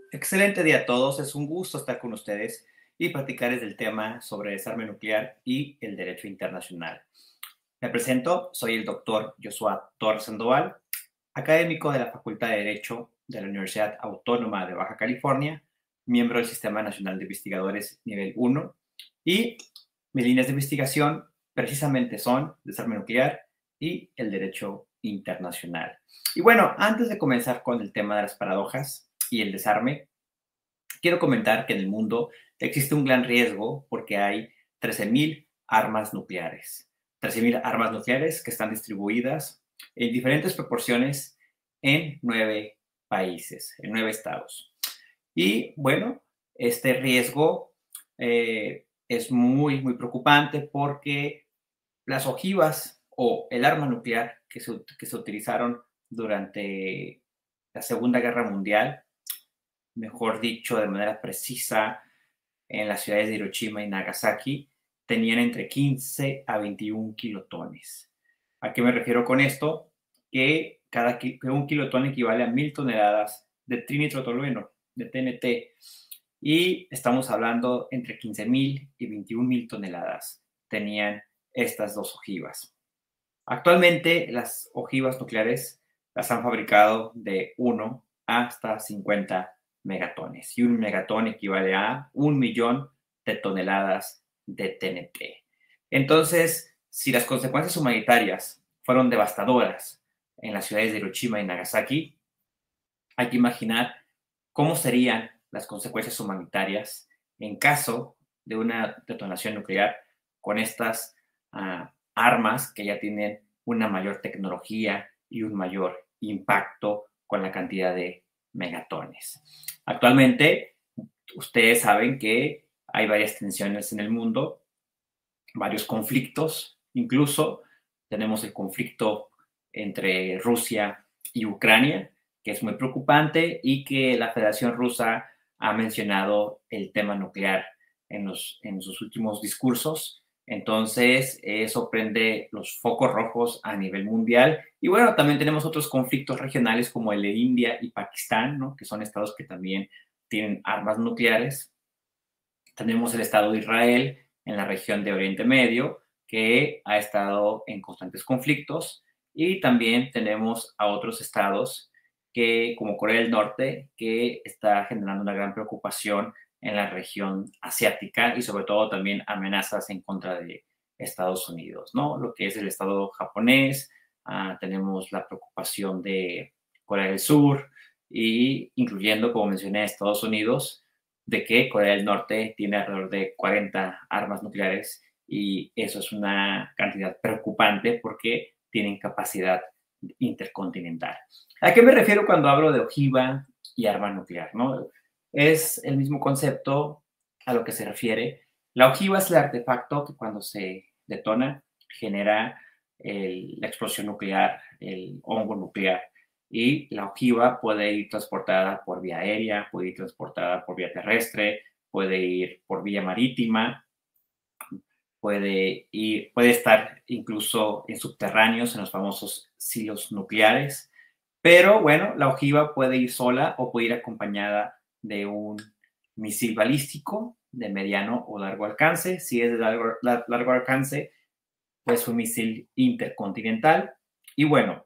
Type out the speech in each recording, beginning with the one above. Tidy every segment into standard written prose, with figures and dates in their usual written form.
Excelente día a todos, es un gusto estar con ustedes y platicarles del tema sobre desarme nuclear y el derecho internacional. Me presento, soy el doctor Joshua Torres Sandoval, académico de la Facultad de Derecho de la Universidad Autónoma de Baja California, miembro del Sistema Nacional de Investigadores Nivel 1 y mis líneas de investigación precisamente son desarme nuclear y el derecho internacional. Y bueno, antes de comenzar con el tema de las paradojas y el desarme, quiero comentar que en el mundo existe un gran riesgo porque hay 13.000 armas nucleares. 13.000 armas nucleares que están distribuidas en diferentes proporciones en 9 países, en 9 estados. Y bueno, este riesgo es muy preocupante porque las ojivas o el arma nuclear que se utilizaron durante la Segunda Guerra Mundial, mejor dicho, de manera precisa, en las ciudades de Hiroshima y Nagasaki, tenían entre 15 a 21 kilotones. ¿A qué me refiero con esto? Que un kilotón equivale a 1.000 toneladas de trinitrotolueno, de TNT, y estamos hablando entre 15.000 y 21.000 toneladas tenían estas dos ojivas. Actualmente las ojivas nucleares las han fabricado de 1 hasta 50 megatones y un megatón equivale a 1.000.000 de toneladas de TNT. Entonces, si las consecuencias humanitarias fueron devastadoras en las ciudades de Hiroshima y Nagasaki, hay que imaginar cómo serían las consecuencias humanitarias en caso de una detonación nuclear con estas armas que ya tienen una mayor tecnología y un mayor impacto con la cantidad de megatones. Actualmente, ustedes saben que hay varias tensiones en el mundo, varios conflictos, incluso tenemos el conflicto entre Rusia y Ucrania, que es muy preocupante y que la Federación Rusa ha mencionado el tema nuclear en sus últimos discursos. Entonces, eso prende los focos rojos a nivel mundial. Y bueno, también tenemos otros conflictos regionales como el de India y Pakistán, ¿no? Que son estados que también tienen armas nucleares. Tenemos el Estado de Israel en la región de Oriente Medio, que ha estado en constantes conflictos. Y también tenemos a otros estados como Corea del Norte, que está generando una gran preocupación en la región asiática y sobre todo también amenazas en contra de Estados Unidos, ¿no? Lo que es el Estado japonés, tenemos la preocupación de Corea del Sur y incluyendo, como mencioné, Estados Unidos, de que Corea del Norte tiene alrededor de 40 armas nucleares y eso es una cantidad preocupante porque tienen capacidad intercontinental. ¿A qué me refiero cuando hablo de ojiva y arma nuclear? ¿No? Es el mismo concepto a lo que se refiere. La ojiva es el artefacto que cuando se detona genera la explosión nuclear, el hongo nuclear. Y la ojiva puede ir transportada por vía aérea, puede ir transportada por vía terrestre, puede ir por vía marítima, puede estar incluso en subterráneos, en los famosos silos nucleares. Pero bueno, la ojiva puede ir sola o puede ir acompañada de un misil balístico de mediano o largo alcance. Si es de largo alcance, pues un misil intercontinental. Y bueno,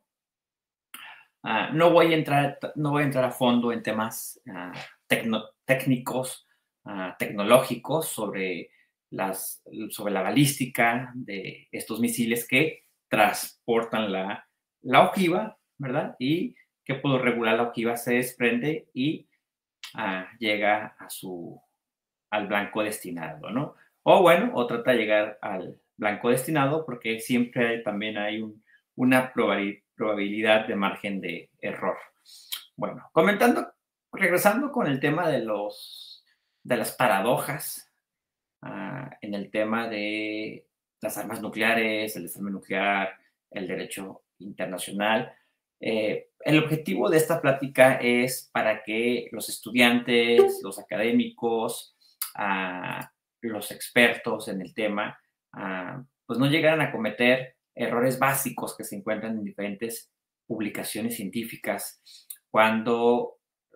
no voy a entrar a fondo en temas técnicos, tecnológicos sobre la balística de estos misiles que transportan la ojiva, ¿verdad? Y que por regular la ojiva se desprende y llega al blanco destinado, ¿no? O bueno, o trata de llegar al blanco destinado porque siempre también hay una probabilidad de margen de error. Bueno, regresando con el tema de las paradojas, en el tema de las armas nucleares, el desarme nuclear, el derecho internacional. El objetivo de esta plática es para que los estudiantes, los académicos, los expertos en el tema, pues no llegaran a cometer errores básicos que se encuentran en diferentes publicaciones científicas cuando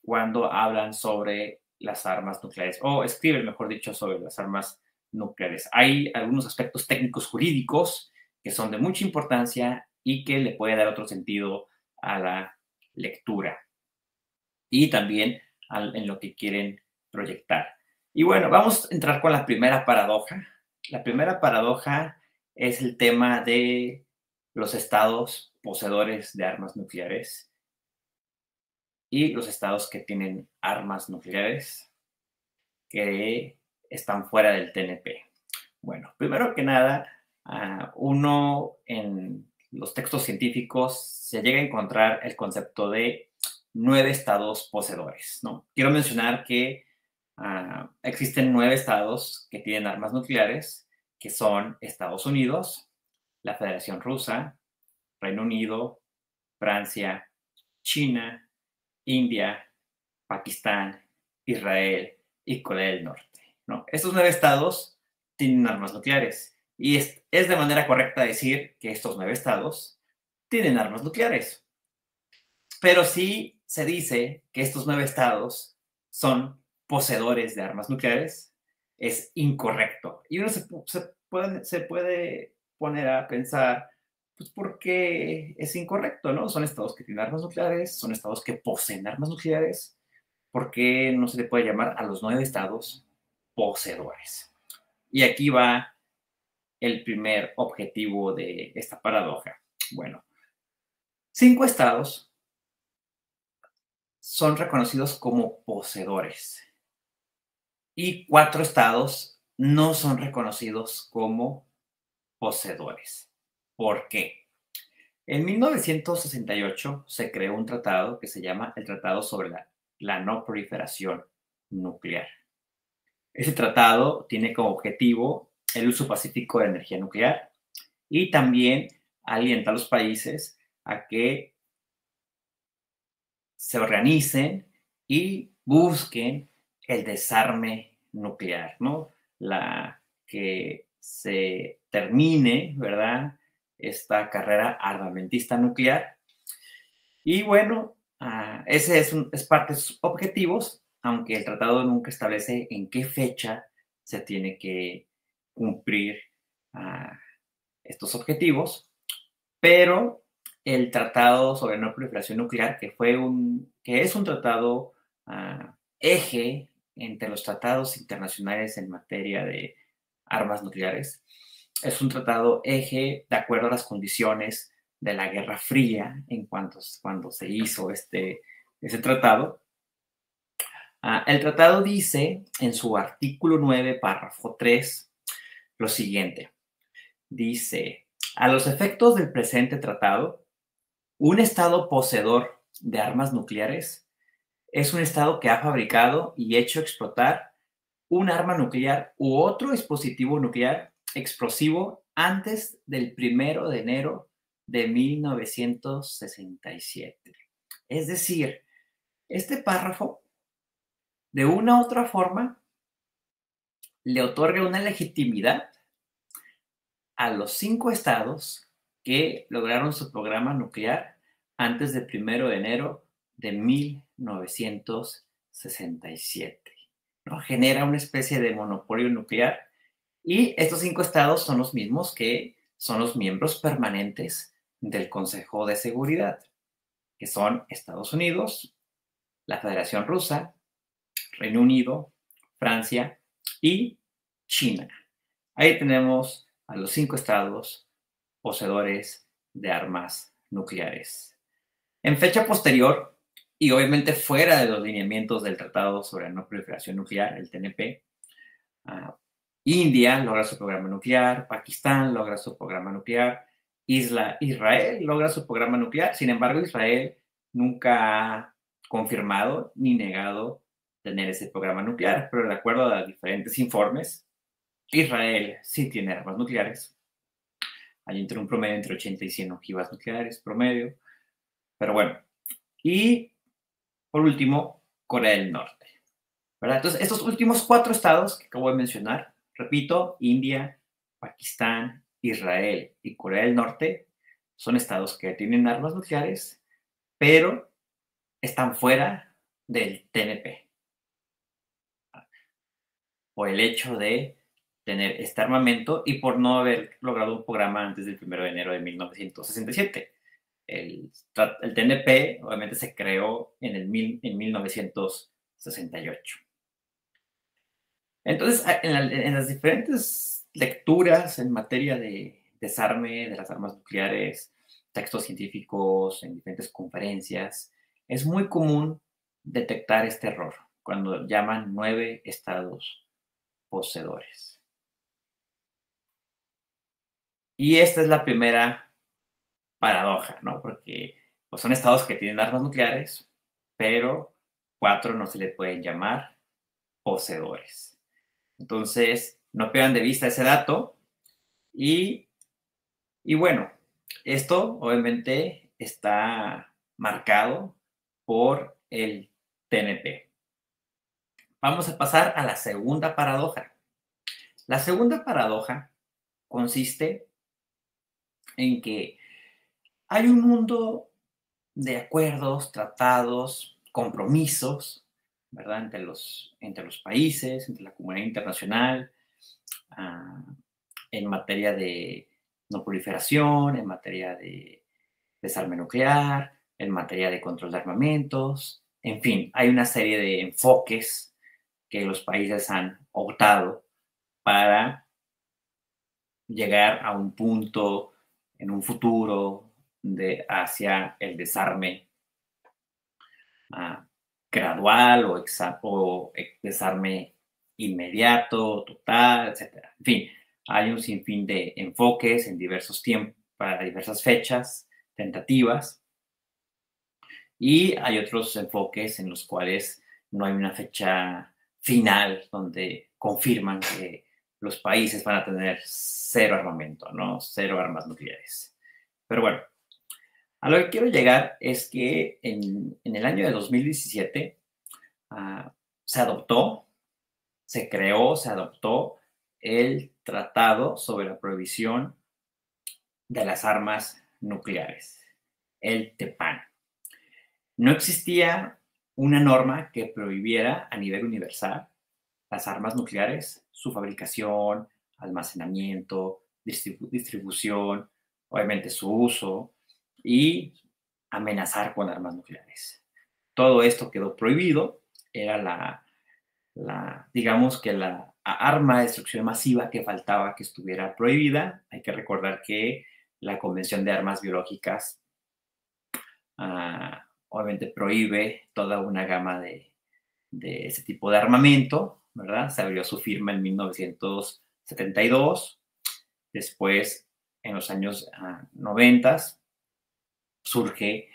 cuando hablan sobre las armas nucleares, o escriben, mejor dicho, sobre las armas nucleares. Hay algunos aspectos técnicos jurídicos que son de mucha importancia y que le puede dar otro sentido a la lectura y también en lo que quieren proyectar. Y bueno, vamos a entrar con la primera paradoja. La primera paradoja es el tema de los estados poseedores de armas nucleares y los estados que tienen armas nucleares que están fuera del TNP. Bueno, primero que nada, uno en los textos científicos se llega a encontrar el concepto de 9 estados poseedores, ¿no? Quiero mencionar que existen 9 estados que tienen armas nucleares, que son Estados Unidos, la Federación Rusa, Reino Unido, Francia, China, India, Pakistán, Israel y Corea del Norte, ¿no? Estos 9 estados tienen armas nucleares y es de manera correcta decir que estos 9 estados tienen armas nucleares. Pero si se dice que estos 9 estados son poseedores de armas nucleares, es incorrecto. Y uno se puede poner a pensar, pues, ¿por qué es incorrecto, no? Son estados que tienen armas nucleares, son estados que poseen armas nucleares. ¿Por qué no se le puede llamar a los 9 estados poseedores? Y aquí va el primer objetivo de esta paradoja. Bueno, 5 estados son reconocidos como poseedores y 4 estados no son reconocidos como poseedores. ¿Por qué? En 1968 se creó un tratado que se llama el Tratado sobre la No Proliferación Nuclear. Ese tratado tiene como objetivo el uso pacífico de energía nuclear y también alienta a los países a que se organicen y busquen el desarme nuclear, ¿no? Que se termine, ¿verdad? Esta carrera armamentista nuclear. Y bueno, ese es parte de sus objetivos, aunque el tratado nunca establece en qué fecha se tiene que cumplir estos objetivos, pero el Tratado sobre No Proliferación Nuclear, que es un tratado eje entre los tratados internacionales en materia de armas nucleares, es un tratado eje de acuerdo a las condiciones de la Guerra Fría cuando se hizo ese tratado. El tratado dice en su artículo 9, párrafo 3, lo siguiente. Dice, a los efectos del presente tratado, un Estado poseedor de armas nucleares es un Estado que ha fabricado y hecho explotar un arma nuclear u otro dispositivo nuclear explosivo antes del 1 de enero de 1967. Es decir, este párrafo, de una u otra forma, le otorga una legitimidad a los 5 estados que lograron su programa nuclear antes del 1 de enero de 1967. ¿No? Genera una especie de monopolio nuclear y estos 5 estados son los mismos que son los miembros permanentes del Consejo de Seguridad, que son Estados Unidos, la Federación Rusa, Reino Unido, Francia y China. Ahí tenemos a los 5 estados poseedores de armas nucleares. En fecha posterior, y obviamente fuera de los lineamientos del Tratado sobre la No Proliferación Nuclear, el TNP, India logra su programa nuclear, Pakistán logra su programa nuclear, Israel logra su programa nuclear. Sin embargo, Israel nunca ha confirmado ni negado tener ese programa nuclear, pero de acuerdo a diferentes informes, Israel sí tiene armas nucleares. Hay un promedio entre 80 y 100 ojivas nucleares promedio. Pero bueno. Y por último, Corea del Norte. ¿Verdad? Entonces, estos últimos 4 estados que acabo de mencionar, repito, India, Pakistán, Israel y Corea del Norte, son estados que tienen armas nucleares, pero están fuera del TNP, por el hecho de tener este armamento y por no haber logrado un programa antes del 1 de enero de 1967. El TNP obviamente se creó en 1968. Entonces, en las diferentes lecturas en materia de desarme de las armas nucleares, textos científicos, en diferentes conferencias, es muy común detectar este error cuando llaman 9 estados poseedores. Y esta es la primera paradoja, ¿no? Porque pues, son estados que tienen armas nucleares, pero 4 no se le pueden llamar poseedores. Entonces, no pierdan de vista ese dato y bueno, esto obviamente está marcado por el TNP. Vamos a pasar a la segunda paradoja. La segunda paradoja consiste en que hay un mundo de acuerdos, tratados, compromisos, ¿verdad? Entre los países, entre la comunidad internacional, en materia de no proliferación, en materia de desarme nuclear, en materia de control de armamentos, en fin, hay una serie de enfoques que los países han optado para llegar a un punto en un futuro hacia el desarme gradual o desarme inmediato, total, etcétera. En fin, hay un sinfín de enfoques en diversos tiempos, para diversas fechas tentativas, y hay otros enfoques en los cuales no hay una fecha final donde confirman que los países van a tener cero armamento, ¿no? Cero armas nucleares. Pero bueno, a lo que quiero llegar es que en el año de 2017 se adoptó el Tratado sobre la Prohibición de las Armas Nucleares, el TEPAN. No existía una norma que prohibiera a nivel universal las armas nucleares, su fabricación, almacenamiento, distribución, obviamente su uso y amenazar con armas nucleares. Todo esto quedó prohibido, era digamos que la arma de destrucción masiva que faltaba que estuviera prohibida. Hay que recordar que la Convención de Armas Biológicas obviamente prohíbe toda una gama de ese tipo de armamento, ¿verdad? Se abrió su firma en 1972, después en los años 90 surge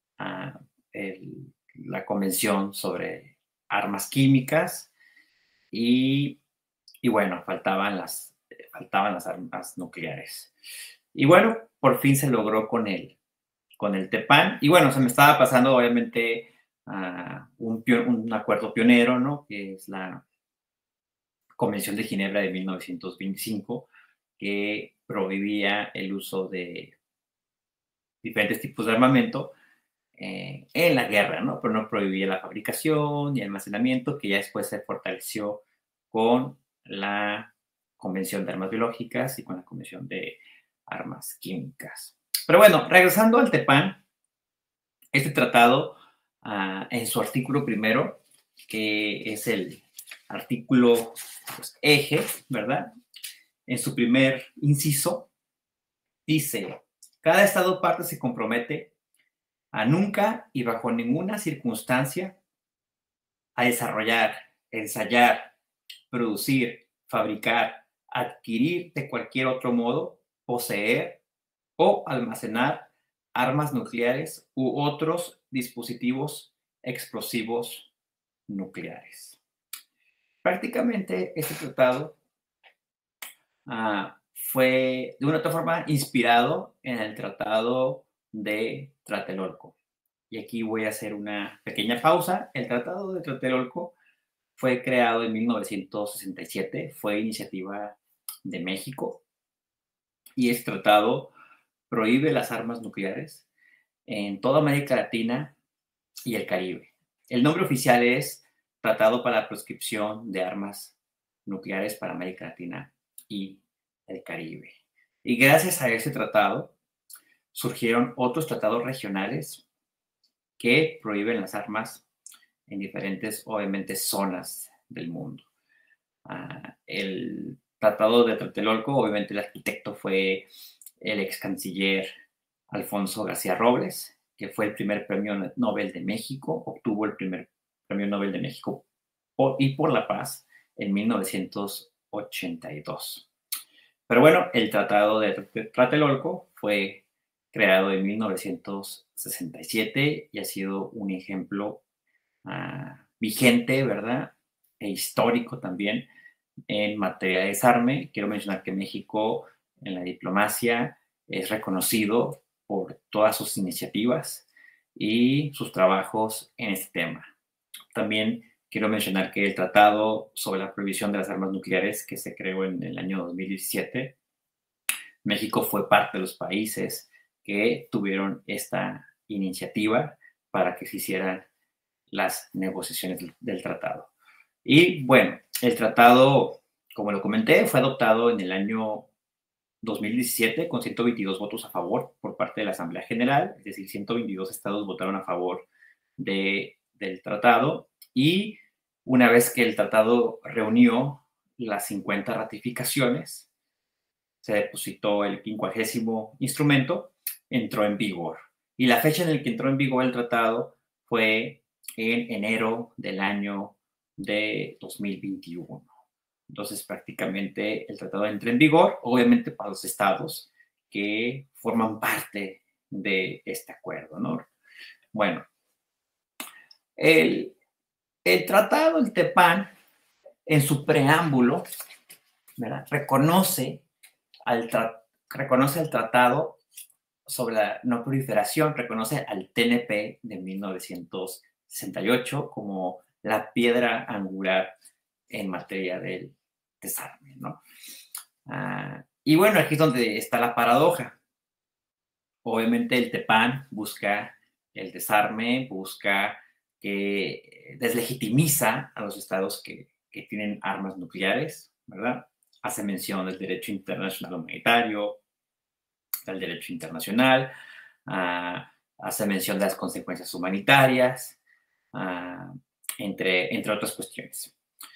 la Convención sobre Armas Químicas y bueno, faltaban las armas nucleares. Y bueno, por fin se logró con el TEPAN. Y bueno, se me estaba pasando obviamente un acuerdo pionero, ¿no? Que es la Convención de Ginebra de 1925, que prohibía el uso de diferentes tipos de armamento en la guerra, ¿no? Pero no prohibía la fabricación y almacenamiento, que ya después se fortaleció con la Convención de Armas Biológicas y con la Convención de Armas Químicas. Pero bueno, regresando al TEPAN, este tratado, en su artículo primero, que es el artículo pues, eje, ¿verdad? En su primer inciso, dice, cada Estado parte se compromete a nunca y bajo ninguna circunstancia a desarrollar, ensayar, producir, fabricar, adquirir de cualquier otro modo, poseer o almacenar armas nucleares u otros dispositivos explosivos nucleares. Prácticamente este tratado fue de una otra forma inspirado en el Tratado de Tlatelolco. Y aquí voy a hacer una pequeña pausa. El Tratado de Tlatelolco fue creado en 1967, fue iniciativa de México y este tratado prohíbe las armas nucleares en toda América Latina y el Caribe. El nombre oficial es Tratado para la Proscripción de Armas Nucleares para América Latina y el Caribe. Y gracias a ese tratado surgieron otros tratados regionales que prohíben las armas en diferentes, obviamente, zonas del mundo. El Tratado de Tlatelolco, obviamente el arquitecto fue el ex canciller Alfonso García Robles, que fue el primer premio Nobel de México, obtuvo el primer premio Nobel de México por la paz en 1982. Pero bueno, el Tratado de Tlatelolco fue creado en 1967 y ha sido un ejemplo vigente, ¿verdad? E histórico también en materia de desarme. Quiero mencionar que México en la diplomacia es reconocido por todas sus iniciativas y sus trabajos en este tema. También quiero mencionar que el Tratado sobre la Prohibición de las Armas Nucleares, que se creó en el año 2017, México fue parte de los países que tuvieron esta iniciativa para que se hicieran las negociaciones del tratado. Y bueno, el tratado, como lo comenté, fue adoptado en el año 2017 con 122 votos a favor por parte de la Asamblea General, es decir, 122 estados votaron a favor del tratado, y una vez que el tratado reunió las 50 ratificaciones, se depositó el 50º instrumento, entró en vigor. Y la fecha en la que entró en vigor el tratado fue en enero del año de 2021. Entonces, prácticamente el tratado entra en vigor, obviamente para los estados que forman parte de este acuerdo, ¿no? Bueno, el tratado, el TEPAN, en su preámbulo, ¿verdad? Reconoce el tratado sobre la no proliferación, reconoce al TNP de 1968 como la piedra angular en materia del desarme, ¿no? Y bueno, aquí es donde está la paradoja. Obviamente el TEPAN busca el desarme, busca que deslegitimiza a los estados que tienen armas nucleares, ¿verdad? Hace mención del derecho internacional humanitario, del derecho internacional, hace mención de las consecuencias humanitarias, entre otras cuestiones.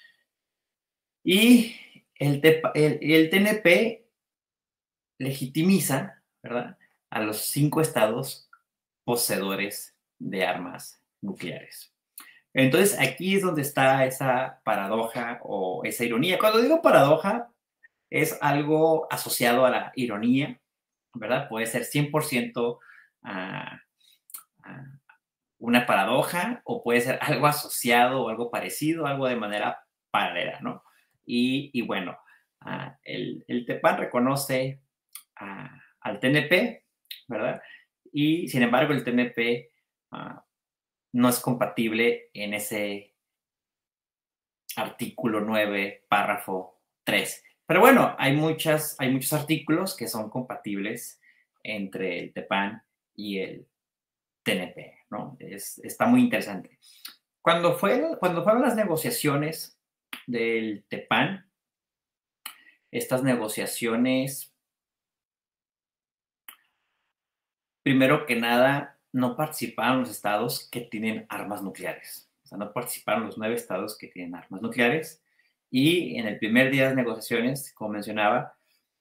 Y el TNP legitimiza, ¿verdad?, a los 5 estados poseedores de armas nucleares. Entonces, aquí es donde está esa paradoja o esa ironía. Cuando digo paradoja, es algo asociado a la ironía, ¿verdad? Puede ser 100% una paradoja o puede ser algo asociado o algo parecido, algo de manera paralela, ¿no? Y bueno, el TEPAN reconoce al TNP, ¿verdad? Y sin embargo, el TNP no es compatible en ese artículo 9, párrafo 3. Pero bueno, hay muchos artículos que son compatibles entre el TEPAN y el TNP, ¿no? Está muy interesante. Cuando fueron las negociaciones del TEPAN, estas negociaciones, primero que nada, no participaron los estados que tienen armas nucleares. O sea, no participaron los 9 estados que tienen armas nucleares. Y en el primer día de negociaciones, como mencionaba,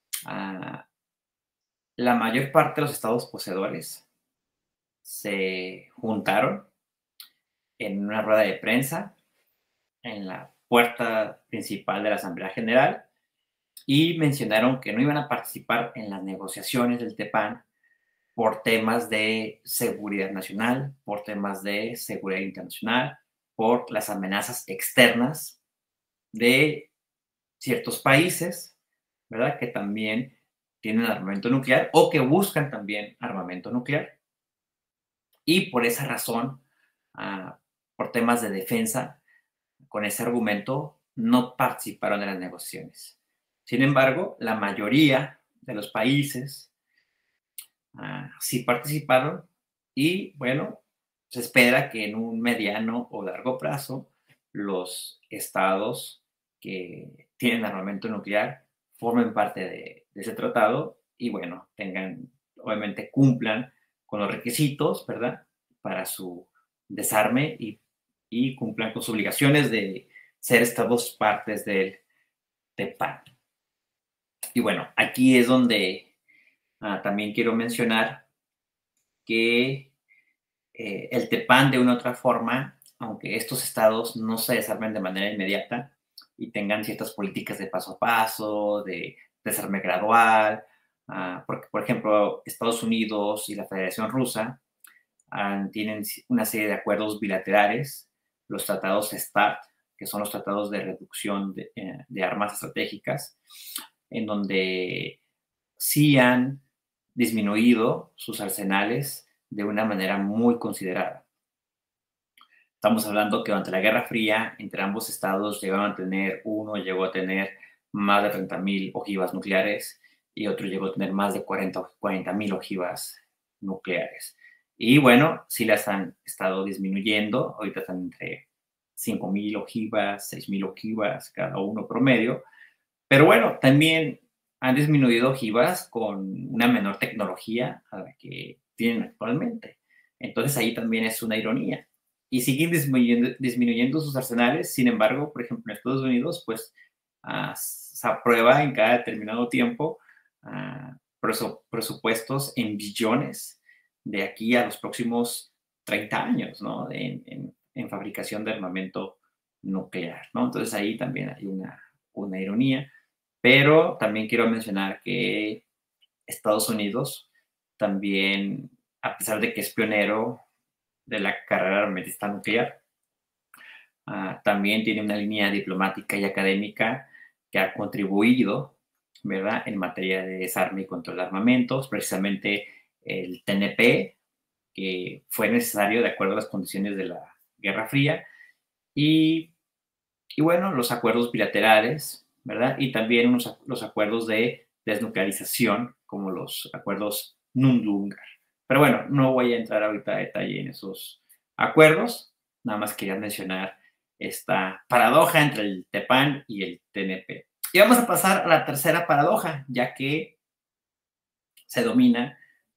la mayor parte de los estados poseedores se juntaron en una rueda de prensa en la puerta principal de la Asamblea General y mencionaron que no iban a participar en las negociaciones del TEPAN por temas de seguridad nacional, por temas de seguridad internacional, por las amenazas externas de ciertos países, ¿verdad?, que también tienen armamento nuclear o que buscan también armamento nuclear. Y por esa razón, por temas de defensa, con ese argumento, no participaron en las negociaciones. Sin embargo, la mayoría de los países sí participaron y, bueno, se espera que en un mediano o largo plazo los estados que tienen armamento nuclear formen parte de ese tratado y, bueno, obviamente cumplan con los requisitos, ¿verdad? Para su desarme y cumplan con sus obligaciones de ser estados partes del TEPAN. Y bueno, aquí es donde también quiero mencionar que el TEPAN de una u otra forma, aunque estos estados no se desarmen de manera inmediata y tengan ciertas políticas de paso a paso, de desarme gradual, porque, por ejemplo, Estados Unidos y la Federación Rusa tienen una serie de acuerdos bilaterales, los tratados START, que son los tratados de reducción de armas estratégicas, en donde sí han disminuido sus arsenales de una manera muy considerada. Estamos hablando que durante la Guerra Fría, entre ambos estados llegaron a tener, uno llegó a tener más de 30,000 ojivas nucleares y otro llegó a tener más de 40,000 ojivas nucleares. Y bueno, sí las han estado disminuyendo, ahorita están entre 5,000 ojivas, 6,000 ojivas, cada uno promedio, pero bueno, también han disminuido ojivas con una menor tecnología a la que tienen actualmente. Entonces ahí también es una ironía. Y siguen disminuyendo sus arsenales, sin embargo, por ejemplo, en Estados Unidos, pues se aprueba en cada determinado tiempo presupuestos en billones de aquí a los próximos 30 años, ¿no? En fabricación de armamento nuclear, ¿no? Entonces ahí también hay una ironía. Pero también quiero mencionar que Estados Unidos también, a pesar de que es pionero de la carrera armamentista nuclear, también tiene una línea diplomática y académica que ha contribuido, ¿verdad?, en materia de desarme y control de armamentos, precisamente el TNP, que fue necesario de acuerdo a las condiciones de la Guerra Fría, y bueno, los acuerdos bilaterales, ¿verdad? Y también los acuerdos de desnuclearización, como los acuerdos Nunn-Dungar. Pero bueno, no voy a entrar ahorita a detalle en esos acuerdos, nada más quería mencionar esta paradoja entre el TEPAN y el TNP. Y vamos a pasar a la tercera paradoja, ya que se domina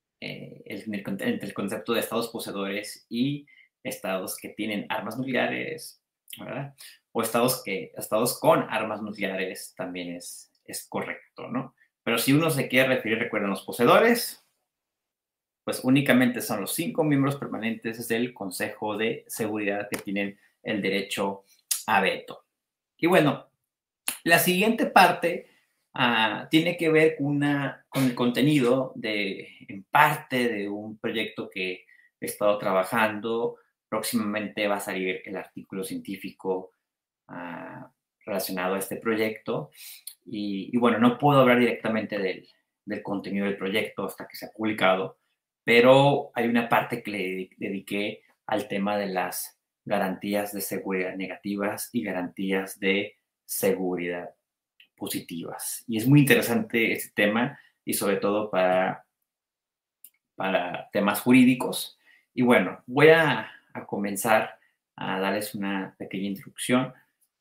entre el concepto de estados poseedores y estados que tienen armas nucleares, ¿verdad? O estados con armas nucleares también es correcto, ¿no? Pero si uno se quiere referir, recuerden, los poseedores, pues únicamente son los 5 miembros permanentes del Consejo de Seguridad que tienen el derecho a veto. Y bueno, la siguiente parte tiene que ver con el contenido en parte de un proyecto que he estado trabajando. Próximamente va a salir el artículo científico relacionado a este proyecto. Y bueno, no puedo hablar directamente del contenido del proyecto hasta que sea publicado, pero hay una parte que le dediqué al tema de las garantías de seguridad negativas y garantías de seguridad positivas. Y es muy interesante este tema y sobre todo para temas jurídicos. Y bueno, voy a comenzar a darles una pequeña introducción.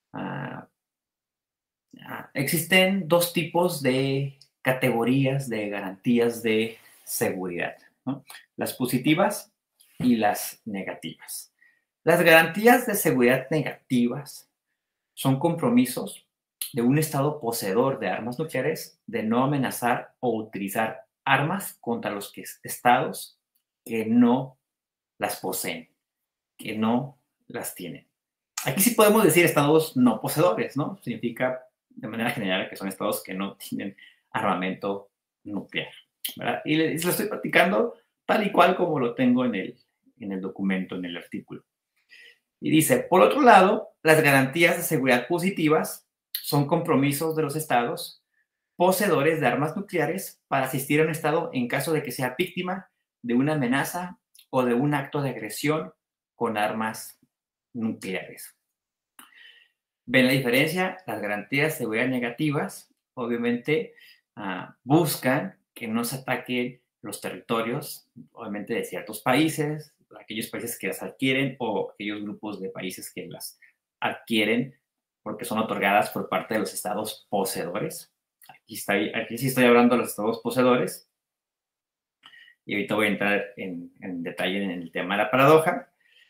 Existen dos tipos de categorías de garantías de seguridad, ¿no? Las positivas y las negativas. Las garantías de seguridad negativas son compromisos de un Estado poseedor de armas nucleares de no amenazar o utilizar armas contra los estados que no las poseen, que no las tienen. Aquí sí podemos decir estados no poseedores, ¿no? Significa de manera general que son estados que no tienen armamento nuclear, ¿verdad? Y les lo estoy platicando tal y cual como lo tengo en el documento, en el artículo. Y dice, por otro lado, las garantías de seguridad positivas son compromisos de los estados poseedores de armas nucleares para asistir a un estado en caso de que sea víctima de una amenaza o de un acto de agresión con armas nucleares. ¿Ven la diferencia? Las garantías de seguridad negativas, obviamente, buscan que no se ataquen los territorios, obviamente, de ciertos países, aquellos países que las adquieren o aquellos grupos de países que las adquieren porque son otorgadas por parte de los estados poseedores. Aquí sí estoy hablando de los estados poseedores. Y ahorita voy a entrar en detalle en el tema de la paradoja.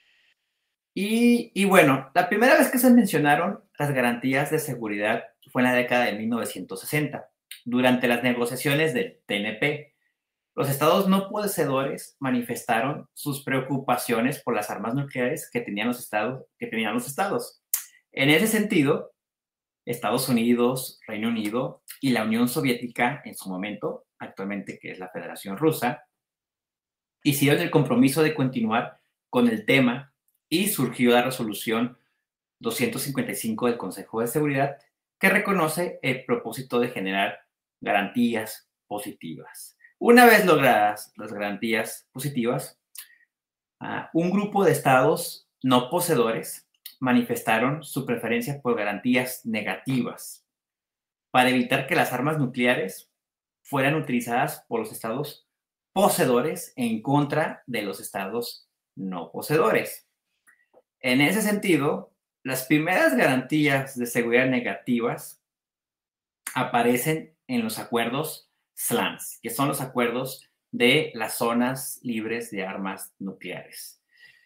Y bueno, la primera vez que se mencionaron las garantías de seguridad fue en la década de 1960, durante las negociaciones del TNP. Los estados no poseedores manifestaron sus preocupaciones por las armas nucleares que tenían los estados. En ese sentido, Estados Unidos, Reino Unido y la Unión Soviética en su momento, actualmente que es la Federación Rusa, hicieron el compromiso de continuar con el tema y surgió la resolución 255 del Consejo de Seguridad que reconoce el propósito de generar garantías positivas. Una vez logradas las garantías positivas, un grupo de estados no poseedores manifestaron su preferencia por garantías negativas para evitar que las armas nucleares fueran utilizadas por los estados poseedores en contra de los estados no poseedores. En ese sentido, las primeras garantías de seguridad negativas aparecen en los acuerdos SLANs, que son los acuerdos de las zonas libres de armas nucleares.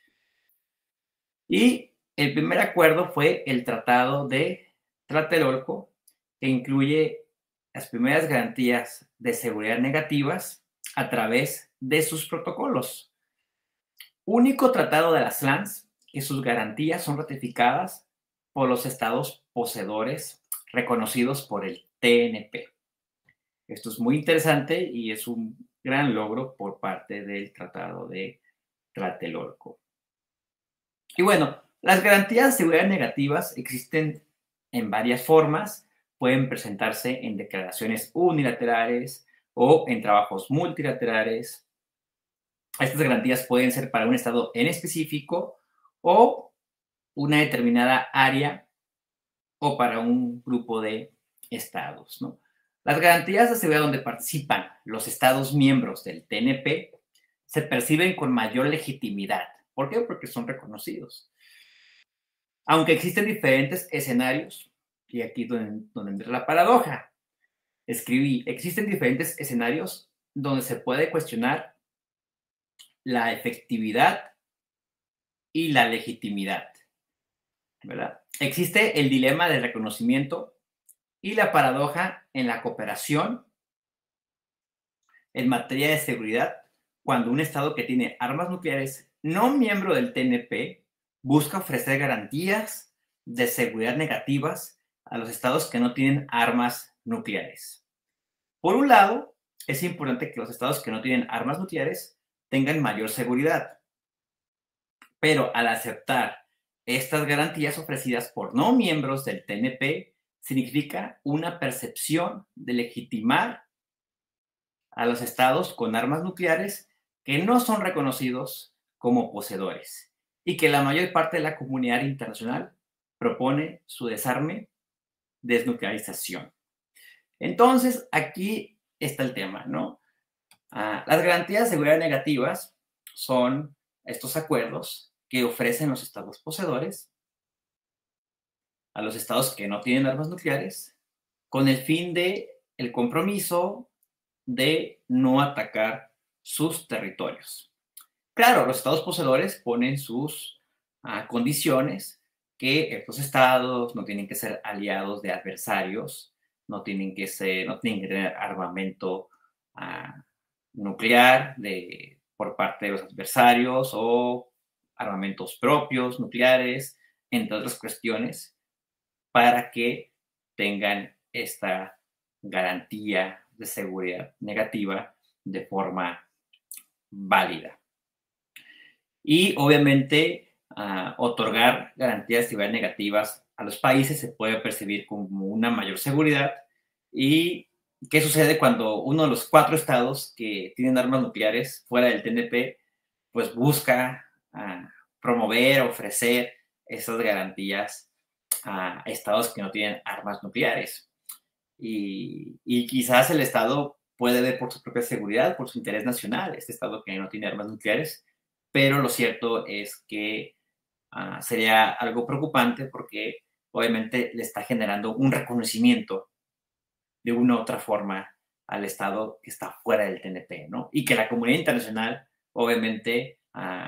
Y el primer acuerdo fue el Tratado de Tlatelolco, que incluye las primeras garantías de seguridad negativas a través de sus protocolos. Único tratado de las SLANs que sus garantías son ratificadas por los estados poseedores reconocidos por el TNP. Esto es muy interesante y es un gran logro por parte del Tratado de Tlatelolco. Y bueno, las garantías de seguridad negativas existen en varias formas. Pueden presentarse en declaraciones unilaterales o en trabajos multilaterales. Estas garantías pueden ser para un estado en específico o una determinada área o para un grupo de estados, ¿no? Las garantías de seguridad donde participan los estados miembros del TNP se perciben con mayor legitimidad. ¿Por qué? Porque son reconocidos. Aunque existen diferentes escenarios, y aquí es donde entra la paradoja, existen diferentes escenarios donde se puede cuestionar la efectividad y la legitimidad, ¿verdad? Existe el dilema del reconocimiento y la paradoja en la cooperación en materia de seguridad cuando un estado que tiene armas nucleares no miembro del TNP busca ofrecer garantías de seguridad negativas a los estados que no tienen armas nucleares. Por un lado, es importante que los estados que no tienen armas nucleares tengan mayor seguridad, pero al aceptar estas garantías ofrecidas por no miembros del TNP, significa una percepción de legitimar a los estados con armas nucleares que no son reconocidos como poseedores y que la mayor parte de la comunidad internacional propone su desarme, desnuclearización. Entonces, aquí está el tema, ¿no? Las garantías de seguridad negativas son estos acuerdos que ofrecen los estados poseedores a los estados que no tienen armas nucleares con el fin de el compromiso de no atacar sus territorios. Claro, los estados poseedores ponen sus condiciones que estos estados no tienen que ser aliados de adversarios, no tienen que tener armamento nuclear por parte de los adversarios o armamentos propios nucleares, entre otras cuestiones, para que tengan esta garantía de seguridad negativa de forma válida. Y obviamente otorgar garantías de seguridad negativas a los países se puede percibir como una mayor seguridad. ¿Y qué sucede cuando uno de los 4 estados que tienen armas nucleares fuera del TNP pues busca promover, ofrecer esas garantías a estados que no tienen armas nucleares? Y quizás el estado puede ver por su propia seguridad, por su interés nacional, este estado que no tiene armas nucleares, pero lo cierto es que sería algo preocupante porque obviamente le está generando un reconocimiento de una u otra forma al Estado que está fuera del TNP, ¿no? Y que la comunidad internacional obviamente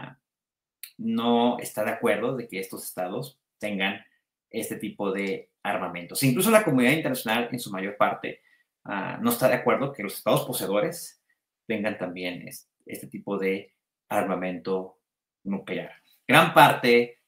no está de acuerdo de que estos estados tengan este tipo de armamentos. Incluso la comunidad internacional, en su mayor parte, no está de acuerdo que los estados poseedores tengan también este tipo de armamento nuclear. Gran parte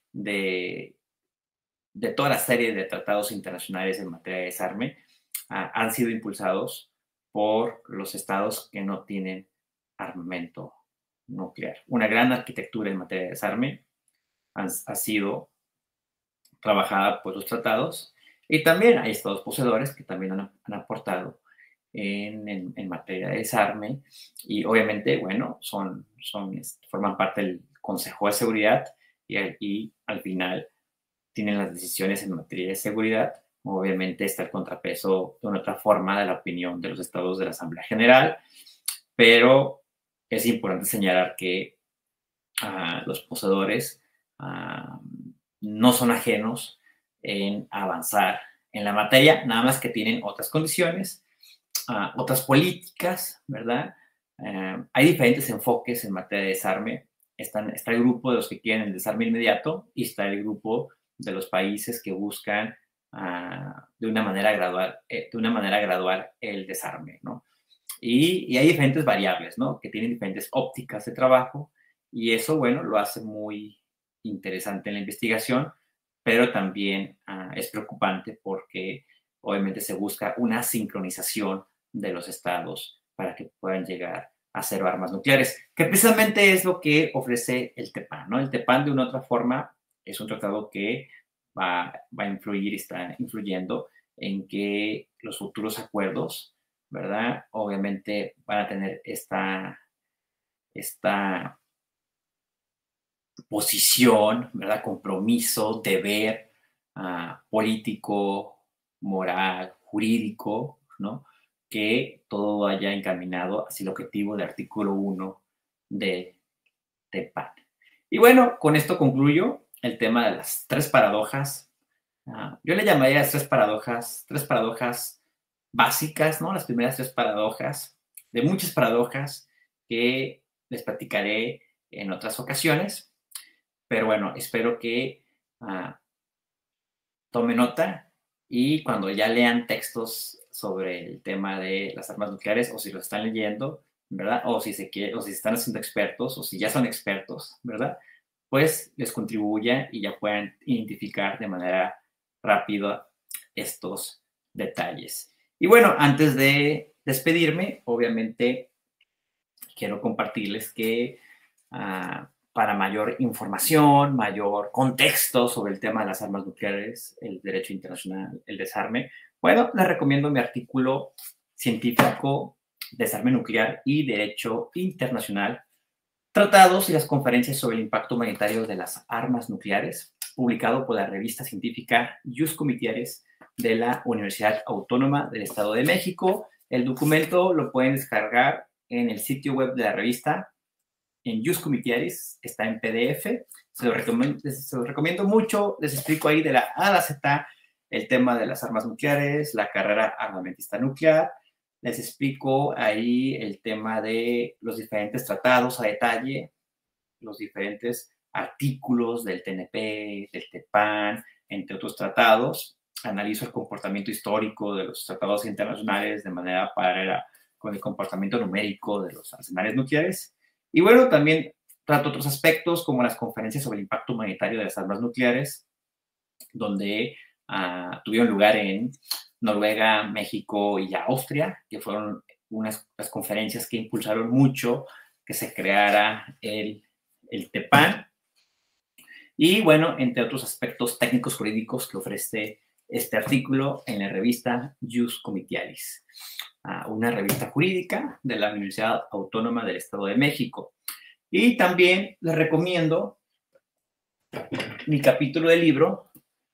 de toda la serie de tratados internacionales en materia de desarme han sido impulsados por los estados que no tienen armamento nuclear. Una gran arquitectura en materia de desarme ha sido trabajada por los tratados y también hay estados poseedores que también han aportado en materia de desarme y obviamente, bueno, forman parte del Consejo de Seguridad y al final tienen las decisiones en materia de seguridad. Obviamente está el contrapeso de una otra forma de la opinión de los estados de la Asamblea General, pero es importante señalar que los poseedores no son ajenos en avanzar en la materia, nada más que tienen otras condiciones, otras políticas, ¿verdad? Hay diferentes enfoques en materia de desarme. Está el grupo de los que quieren el desarme inmediato y está el grupo de los países que buscan de una manera gradual el desarme, ¿no? Y hay diferentes variables, ¿no? Que tienen diferentes ópticas de trabajo y eso, bueno, lo hace muy interesante en la investigación, pero también es preocupante porque obviamente se busca una sincronización de los estados para que puedan llegar a cero armas nucleares, que precisamente es lo que ofrece el TEPAN, ¿no? El TEPAN, de una u otra forma, es un tratado que va a influir, está influyendo en que los futuros acuerdos, ¿verdad? Obviamente van a tener esta posición, ¿verdad? Compromiso, deber político, moral, jurídico, ¿no? Que todo vaya encaminado hacia el objetivo del artículo 1 de TEPAN. Y bueno, con esto concluyo el tema de las tres paradojas. Yo le llamaría las tres paradojas básicas, ¿no? Las primeras tres paradojas, de muchas paradojas que les platicaré en otras ocasiones. Pero bueno, espero que tome nota y cuando ya lean textos sobre el tema de las armas nucleares o si lo están leyendo, ¿verdad? O si se están haciendo expertos o si ya son expertos, ¿verdad? Pues les contribuya y ya puedan identificar de manera rápida estos detalles. Y bueno, antes de despedirme, obviamente quiero compartirles que para mayor información, mayor contexto sobre el tema de las armas nucleares, el derecho internacional, el desarme, bueno, les recomiendo mi artículo científico Desarme nuclear y derecho internacional, tratados y las conferencias sobre el impacto humanitario de las armas nucleares, publicado por la revista científica Jus Comitieres de la Universidad Autónoma del Estado de México. El documento lo pueden descargar en el sitio web de la revista, en Jus Comitieres, está en PDF. Se lo recomiendo mucho. Les explico ahí de la A a la Z el tema de las armas nucleares, la carrera armamentista nuclear. Les explico ahí el tema de los diferentes tratados a detalle, los diferentes artículos del TNP, del TEPAN, entre otros tratados. Analizo el comportamiento histórico de los tratados internacionales de manera paralela con el comportamiento numérico de los arsenales nucleares. Y bueno, también trato otros aspectos como las conferencias sobre el impacto humanitario de las armas nucleares, donde tuvieron lugar en Noruega, México y Austria, que fueron las conferencias que impulsaron mucho que se creara el TEPAN. Y bueno, entre otros aspectos técnicos jurídicos que ofrece este artículo en la revista Jus Comitieris, una revista jurídica de la Universidad Autónoma del Estado de México. Y también les recomiendo mi capítulo de libro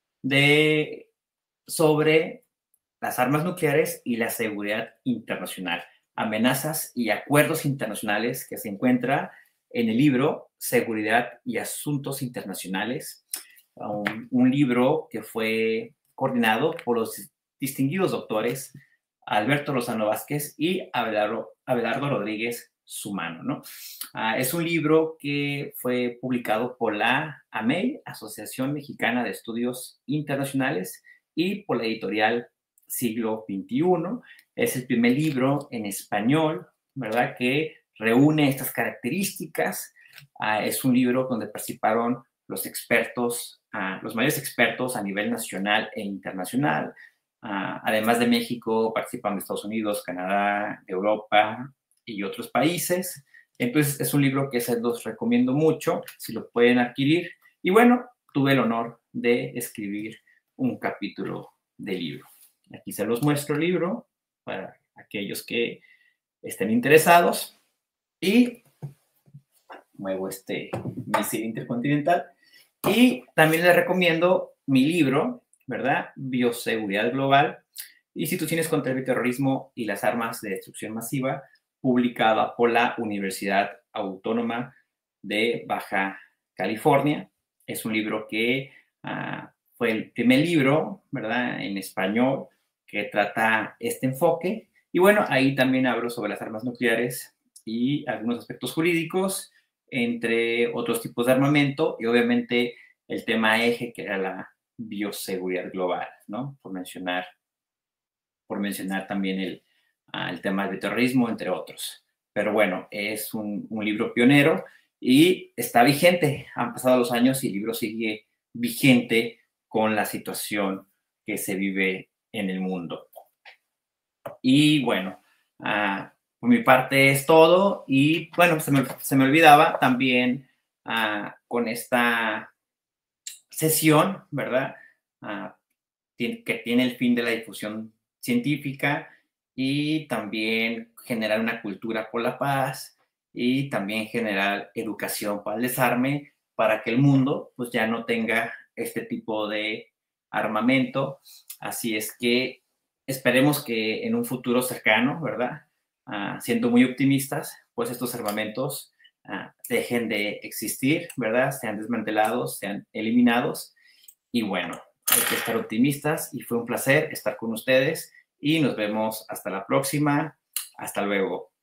sobre las armas nucleares y la seguridad internacional, amenazas y acuerdos internacionales, que se encuentra en el libro Seguridad y Asuntos Internacionales, un libro que fue coordinado por los distinguidos doctores Alberto Lozano Vázquez y Abelardo Rodríguez Sumano, ¿no? Es un libro que fue publicado por la AMEI, Asociación Mexicana de Estudios Internacionales, y por la editorial Siglo XXI. Es el primer libro en español, ¿verdad?, que reúne estas características. Es un libro donde participaron los expertos, los mayores expertos a nivel nacional e internacional. Además de México, participan de Estados Unidos, Canadá, Europa y otros países. Entonces, es un libro que se los recomiendo mucho, si lo pueden adquirir. Y bueno, tuve el honor de escribir un capítulo del libro. Aquí se los muestro el libro para aquellos que estén interesados. Y muevo este misil intercontinental. Y también les recomiendo mi libro, ¿verdad? Bioseguridad Global, Instituciones contra el Terrorismo y las Armas de Destrucción Masiva, publicada por la Universidad Autónoma de Baja California. Es un libro que fue el primer libro, ¿verdad?, en español que trata este enfoque. Y bueno, ahí también hablo sobre las armas nucleares y algunos aspectos jurídicos, entre otros tipos de armamento, y obviamente el tema eje, que era la bioseguridad global, ¿no? Por mencionar también el tema del terrorismo, entre otros. Pero bueno, es un libro pionero y está vigente. Han pasado los años y el libro sigue vigente con la situación que se vive en el mundo. Y bueno, por mi parte es todo. Y bueno, se me olvidaba también con esta sesión, ¿verdad?, que tiene el fin de la difusión científica y también generar una cultura por la paz y también generar educación para el desarme, para que el mundo pues ya no tenga este tipo de armamento. Así es que esperemos que en un futuro cercano, ¿verdad?, siendo muy optimistas, pues estos armamentos dejen de existir, ¿verdad?, sean desmantelados, sean eliminados. Y bueno, hay que estar optimistas y fue un placer estar con ustedes y nos vemos hasta la próxima. Hasta luego.